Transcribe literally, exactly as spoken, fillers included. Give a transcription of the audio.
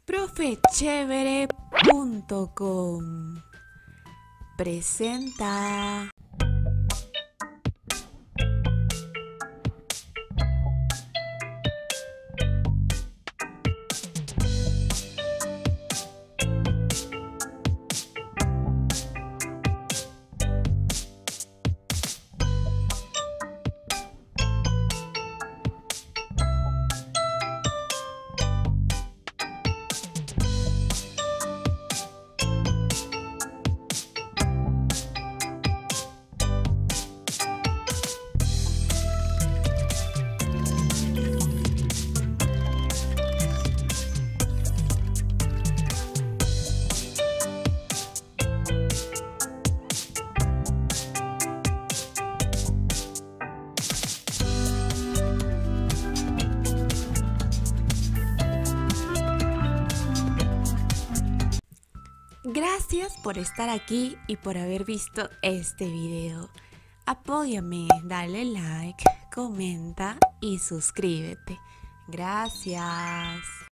Profechévere punto com presenta. Gracias por estar aquí y por haber visto este video. Apóyame, dale like, comenta y suscríbete. Gracias.